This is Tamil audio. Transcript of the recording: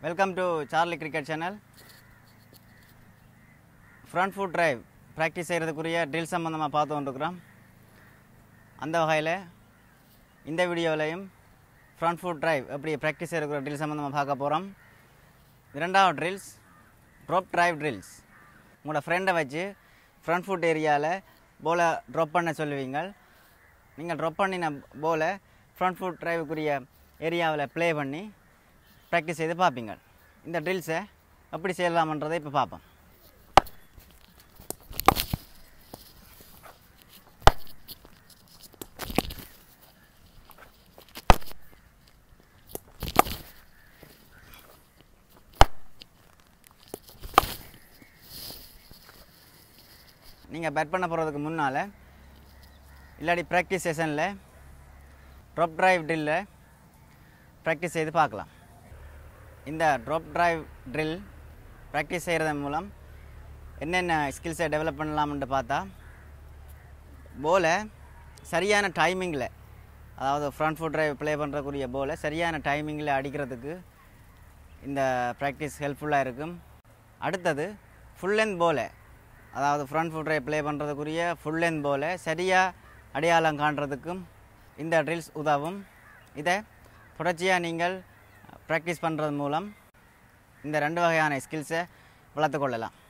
Welcome to Charlie Cricket Channel. Front foot drive practice செய்யறதுக்குரிய ட்ரில் சம்பந்தமா பார்த்து கொண்டிருக்கிறோம். அந்த வகையில இந்த வீடியோலயும் front foot drive எப்படி practice செய்யறதுக்குரிய ட்ரில் சம்பந்தமா பார்க்க போறோம். இரண்டாவது ட்ரில்ஸ் drop drive drills. உங்களோட ஃப்ரெண்டை வச்சு front foot ஏரியால போலை drop பண்ண சொல்லுவீங்க. நீங்கள் drop பண்ணின போலை front foot drive-க்குரிய ஏரியாவில் ப்ளே பண்ணி ப்ராக்டிஸ் செய்து பார்ப்பீங்க. இந்த ட்ரில்ஸை எப்படி செய்யலாம்ன்றதை இப்போ பார்ப்போம். நீங்கள் பேட் பண்ண போகிறதுக்கு முன்னால் இல்லாட்டி ப்ராக்டிஸ் செஷனில் ட்ராப் டிரைவ் ட்ரில்லை ப்ராக்டிஸ் செய்து பார்க்கலாம். இந்த ட்ராப் டிரைவ் ட்ரில் ப்ராக்டிஸ் செய்கிறதன் மூலம் என்னென்ன ஸ்கில்ஸை டெவலப் பண்ணலாம்னு பார்த்தா, போலை சரியான டைமிங்கில், அதாவது ஃப்ரண்ட் ஃபுட் டிரைவ் ப்ளே பண்ணுறக்கூடிய போலை சரியான டைமிங்கில் அடிக்கிறதுக்கு இந்த ப்ராக்டிஸ் ஹெல்ப்ஃபுல்லாக இருக்கும். அடுத்தது ஃபுல் லென்த் போலை, அதாவது ஃப்ரண்ட் ஃபுட் டிரைவ் ப்ளே பண்ணுறதுக்குரிய ஃபுல் லென்த் போலை சரியாக அடையாளம் காண்றதுக்கும் இந்த ட்ரில்ஸ் உதவும். இதை தொடர்ச்சியாக நீங்கள் ப்ராக்டிஸ் பண்ணுறது மூலம் இந்த ரெண்டு வகையான ஸ்கில்ஸை வளர்த்து கொள்ளலாம்.